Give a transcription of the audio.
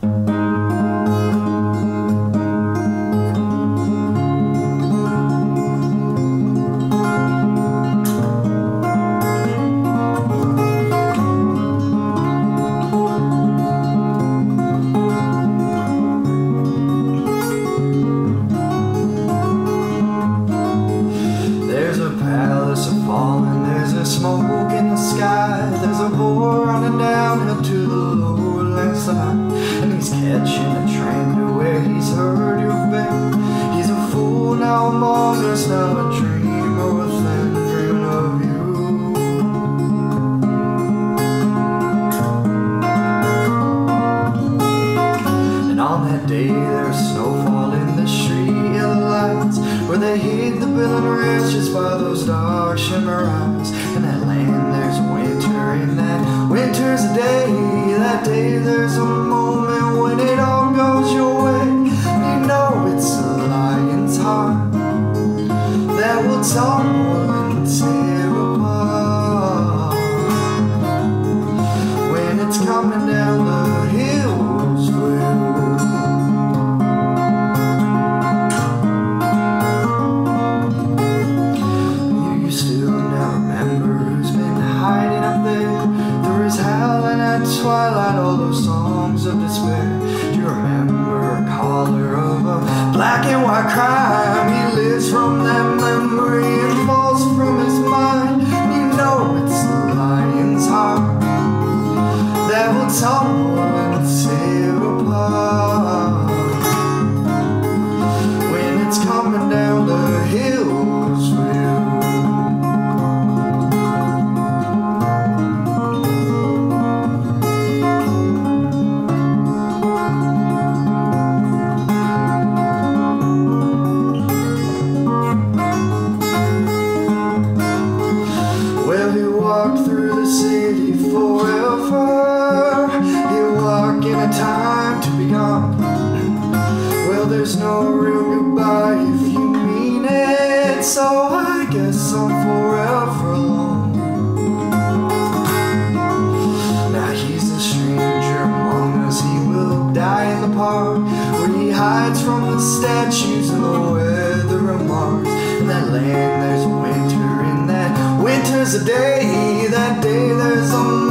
There's a smoke in the sky. There's a boy running downhill to the lower left side, and he's catching a train to where he's heard you've been. He's a fool now among us, now a dreamer within, dreaming of you. And on that day there's snowfall in the street of lights, where they hid the bill and rest just by those dark shimmer eyes. In that land there's winter, and that winter's a day. That day there's a moment when it all goes your way. You know it's a lion's heart that will tumble and tear apart when it's coming down the hills for you. Twilight, all those songs of despair. Do you remember a caller of a black and white crime? He lives from that memory and falls from his mind. You know it's the lion's heart that will tumble and tear apart when it's coming down the hills for you. Through the city forever, he'll walk in a time to be gone. Well, there's no real goodbye if you mean it, so I guess I'm forever alone. Now he's a stranger among us, he will die in the park, where he hides from the statues and the weather of Mars. In that land there's winter, in that winter's a day. That day there's a